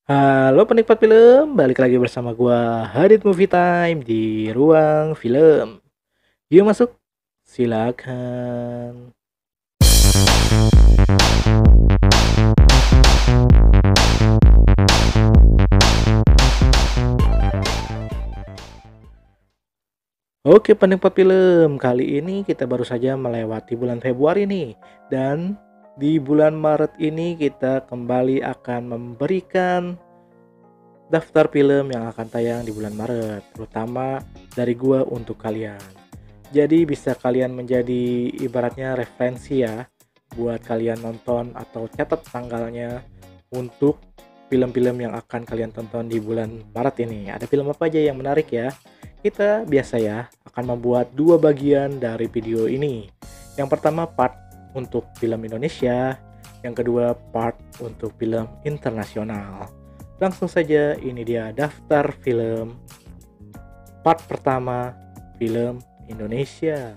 Halo penikmat film, balik lagi bersama gua Hadit Movie Time di ruang film. Yuk masuk, silakan. Oke penikmat film, kali ini kita baru saja melewati bulan Februari nih. Dan di bulan Maret ini kita kembali akan memberikan daftar film yang akan tayang di bulan Maret, terutama dari gua untuk kalian. Jadi bisa kalian menjadi ibaratnya referensi ya buat kalian nonton atau catat tanggalnya untuk film-film yang akan kalian tonton di bulan Maret ini. Ada film apa aja yang menarik ya? Kita biasa ya akan membuat dua bagian dari video ini. Yang pertama part untuk film Indonesia, yang kedua part untuk film internasional. Langsung saja, ini dia daftar film part pertama film Indonesia.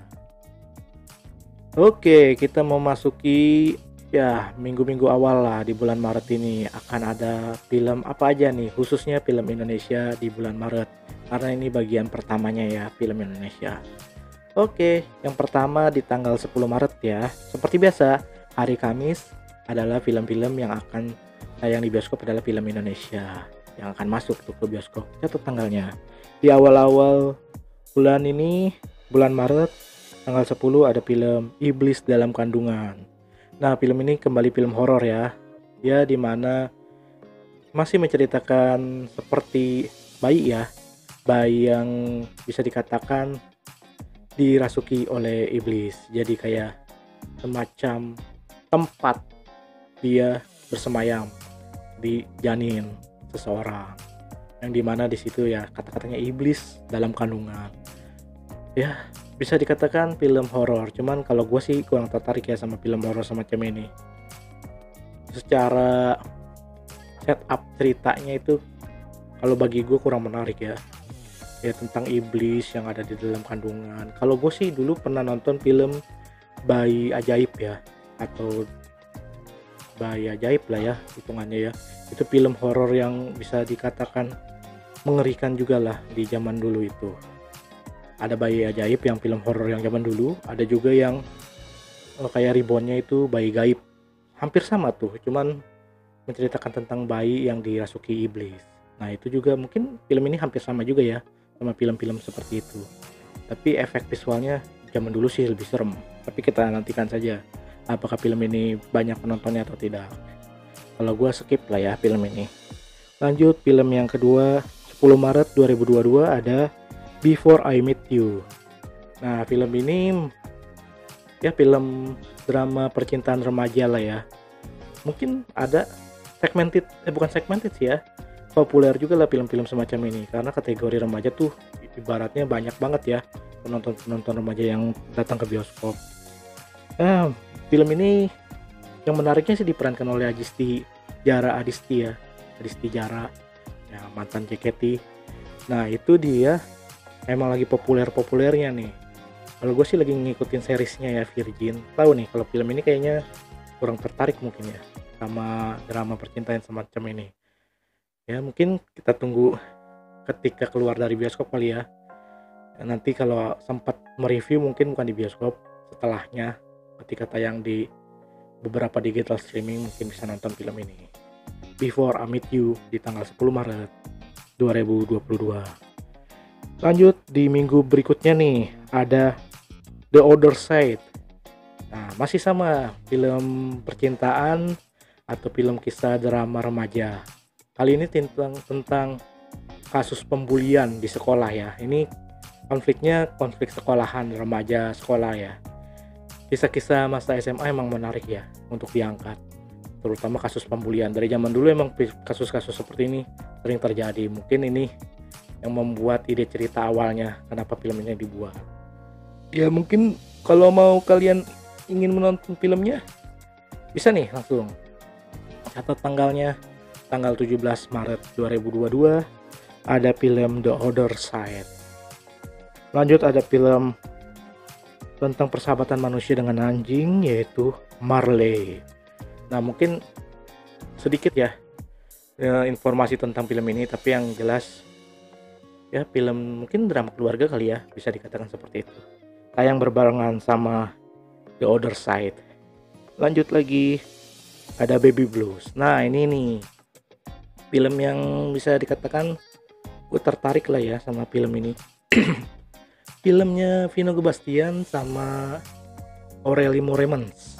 Oke, kita mau masuki ya minggu-minggu awal lah di bulan Maret ini. Akan ada film apa aja nih, khususnya film Indonesia di bulan Maret. Karena ini bagian pertamanya ya, film Indonesia. Oke, yang pertama di tanggal 10 Maret ya. Seperti biasa, hari Kamis adalah film-film yang akan tayang di bioskop adalah film Indonesia yang akan masuk tuh ke bioskop. Catat tanggalnya. Di awal-awal bulan ini, bulan Maret, tanggal 10 ada film Iblis Dalam Kandungan. Nah, film ini kembali film horor ya. Ya, dimana masih menceritakan seperti bayi ya. Bayi yang bisa dikatakan dirasuki oleh iblis. Jadi kayak semacam tempat dia bersemayam di janin seseorang. Yang dimana di situ ya kata-katanya iblis dalam kandungan. Ya, bisa dikatakan film horor. Cuman kalau gue sih kurang tertarik ya sama film horor semacam ini. Secara setup ceritanya itu kalau bagi gue kurang menarik ya. Ya tentang iblis yang ada di dalam kandungan. Kalau gue sih dulu pernah nonton film Bayi Ajaib ya, atau Bayi Ajaib lah ya hitungannya ya. Itu film horor yang bisa dikatakan mengerikan juga lah di zaman dulu itu. Ada Bayi Ajaib yang film horor yang zaman dulu, ada juga yang kayak reboundnya itu Bayi Gaib. Hampir sama tuh, cuman menceritakan tentang bayi yang dirasuki iblis. Nah itu juga mungkin film ini hampir sama juga ya sama film-film seperti itu. Tapi efek visualnya zaman dulu sih lebih serem. Tapi kita nantikan saja apakah film ini banyak penontonnya atau tidak. Kalau gue skip lah ya film ini. Lanjut film yang kedua, 10 Maret 2022 ada Before I Meet You. Nah film ini ya film drama percintaan remaja lah ya. Mungkin ada bukan segmented sih ya, populer juga lah film-film semacam ini karena kategori remaja tuh ibaratnya banyak banget ya penonton remaja yang datang ke bioskop. Film ini yang menariknya sih diperankan oleh Adisti Jara ya, mantan JKT. Nah itu dia emang lagi populernya nih. Kalau gue sih lagi ngikutin seriesnya ya, Virgin. Tahu nih kalau film ini kayaknya kurang tertarik mungkin ya sama drama percintaan semacam ini. Ya mungkin kita tunggu ketika keluar dari bioskop kali ya. Nanti kalau sempat mereview mungkin bukan di bioskop, setelahnya ketika tayang di beberapa digital streaming mungkin bisa nonton film ini. Before I Meet You di tanggal 10 Maret 2022. Lanjut di minggu berikutnya nih ada The Other Side. Nah, masih sama film percintaan atau film kisah drama remaja. Kali ini tentang kasus pembulian di sekolah ya. Ini konfliknya konflik sekolahan, remaja sekolah ya. Kisah-kisah masa SMA emang menarik ya untuk diangkat. Terutama kasus pembulian. Dari zaman dulu emang kasus-kasus seperti ini sering terjadi. Mungkin ini yang membuat ide cerita awalnya kenapa film ini dibuat. Ya mungkin kalau mau kalian ingin menonton filmnya bisa nih langsung catat tanggalnya, tanggal 17 Maret 2022 ada film The Other Side. Lanjut ada film tentang persahabatan manusia dengan anjing yaitu Marley. Nah mungkin sedikit ya informasi tentang film ini, tapi yang jelas ya film mungkin drama keluarga kali ya, bisa dikatakan seperti itu. Tayang berbarengan sama The Other Side. Lanjut lagi ada Baby Blues. Nah ini nih film yang bisa dikatakan gue tertarik lah ya sama film ini. Filmnya Vino Gebastian sama Aureli Moremans.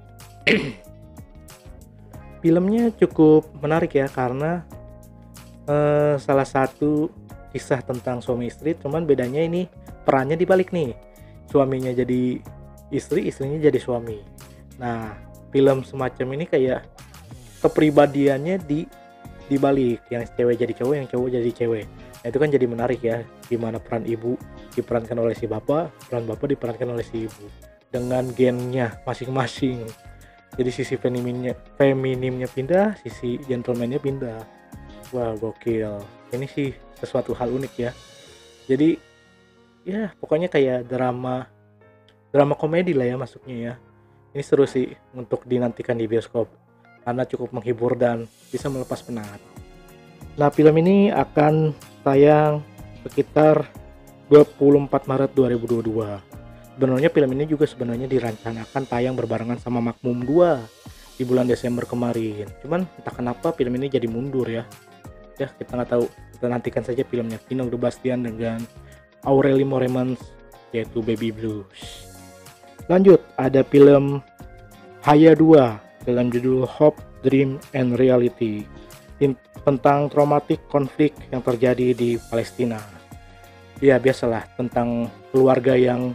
Filmnya cukup menarik ya karena salah satu kisah tentang suami istri, cuman bedanya ini perannya dibalik nih. Suaminya jadi istri, istrinya jadi suami. Nah, film semacam ini kayak kepribadiannya dibalik, yang cewek jadi cowok, yang cowok jadi cewek. Nah, itu kan jadi menarik ya, gimana peran ibu diperankan oleh si bapak, peran bapak diperankan oleh si ibu dengan gennya masing-masing. Jadi sisi feminimnya pindah, sisi gentlemannya pindah. Wah, gokil. Ini sih sesuatu hal unik ya. Jadi ya pokoknya kayak drama komedi lah ya masuknya ya. Ini seru sih untuk dinantikan di bioskop karena cukup menghibur dan bisa melepas penat. Nah, film ini akan tayang sekitar 24 Maret 2022. Sebenarnya film ini juga sebenarnya dirancanakan tayang berbarengan sama Makmum 2 di bulan Desember kemarin. Cuman entah kenapa film ini jadi mundur ya. Ya, kita nggak tahu. Kita nantikan saja filmnya Vino Gebastian dengan Aureli Moremans, yaitu Baby Blues. Lanjut, ada film Haya 2 dalam judul Hope, Dream, and Reality tentang traumatik konflik yang terjadi di Palestina. Ya, biasalah tentang keluarga yang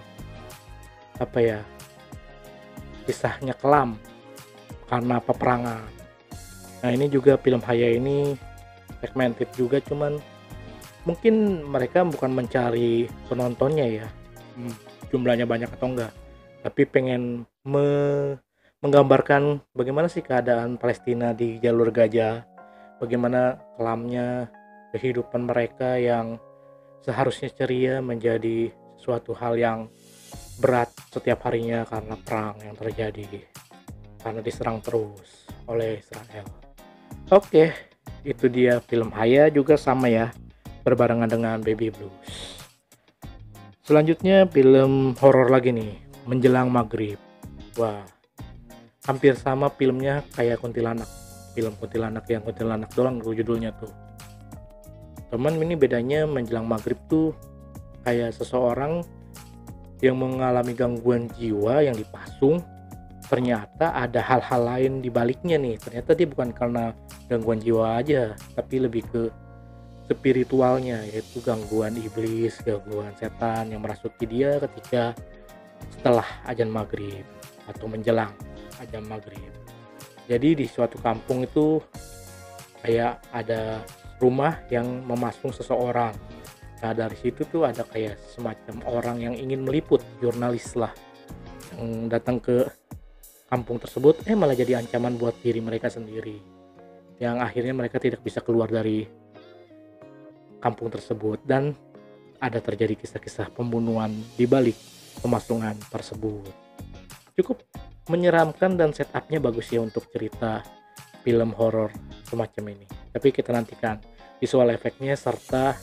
kisahnya kelam karena peperangan. Nah, ini juga film Haya ini segmented juga, cuman mungkin mereka bukan mencari penontonnya ya, jumlahnya banyak atau enggak, tapi pengen menggambarkan bagaimana sih keadaan Palestina di jalur Gaza, bagaimana kelamnya kehidupan mereka yang seharusnya ceria menjadi suatu hal yang berat setiap harinya karena perang yang terjadi, karena diserang terus oleh Israel. Oke, itu dia film Haya, juga sama ya, berbarengan dengan Baby Blues. Selanjutnya film horor lagi nih, Menjelang Maghrib. Wah, hampir sama filmnya kayak Kuntilanak. Film Kuntilanak yang Kuntilanak doang judulnya tuh. Teman, ini bedanya Menjelang Maghrib tuh kayak seseorang yang mengalami gangguan jiwa yang dipasung. Ternyata ada hal-hal lain di baliknya nih. Ternyata dia bukan karena gangguan jiwa aja, tapi lebih ke spiritualnya, yaitu gangguan iblis, gangguan setan yang merasuki dia ketika setelah azan maghrib atau menjelang azan maghrib. Jadi di suatu kampung itu kayak ada rumah yang memasung seseorang. Nah, dari situ tuh ada kayak semacam orang yang ingin meliput, jurnalis lah, yang datang ke kampung tersebut, malah jadi ancaman buat diri mereka sendiri, yang akhirnya mereka tidak bisa keluar dari kampung tersebut, dan ada terjadi kisah-kisah pembunuhan di balik pemasungan tersebut. Cukup menyeramkan dan setupnya bagus ya untuk cerita film horor semacam ini. Tapi kita nantikan visual efeknya serta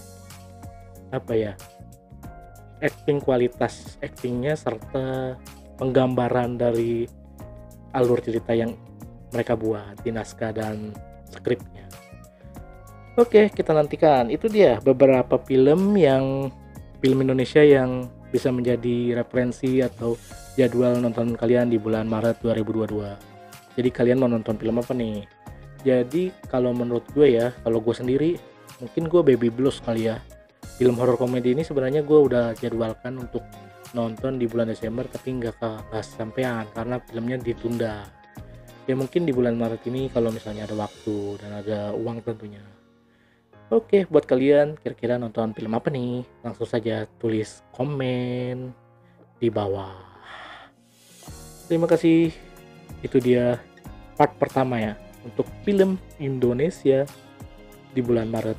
kualitas actingnya serta penggambaran dari alur cerita yang mereka buat di naskah dan skripnya. Oke, kita nantikan. Itu dia beberapa film Indonesia yang bisa menjadi referensi atau jadwal nonton kalian di bulan Maret 2022. Jadi kalian mau nonton film apa nih? Jadi kalau menurut gue ya, kalau gue sendiri mungkin gue Baby Blues kali ya. Film horor komedi ini sebenarnya gue udah jadwalkan untuk nonton di bulan Desember, tapi nggak kesampaian karena filmnya ditunda. Ya mungkin di bulan Maret ini kalau misalnya ada waktu dan ada uang tentunya. Oke, buat kalian kira-kira nonton film apa nih? Langsung saja tulis komen di bawah. Terima kasih. Itu dia part pertama ya untuk film Indonesia di bulan Maret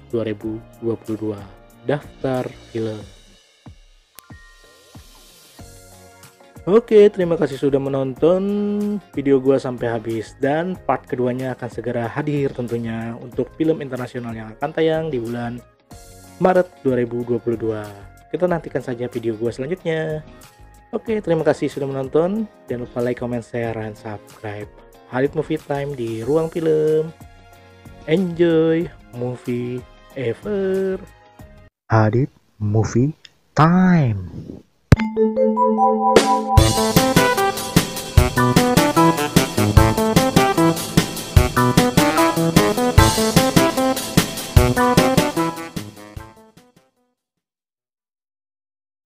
2022. Daftar film. Oke, terima kasih sudah menonton video gua sampai habis, dan part keduanya akan segera hadir tentunya untuk film internasional yang akan tayang di bulan Maret 2022. Kita nantikan saja video gua selanjutnya. Oke, terima kasih sudah menonton. Jangan lupa like, comment, share, dan subscribe. Hadit Movie Time di Ruang Film. Enjoy movie ever. Hadit Movie Time.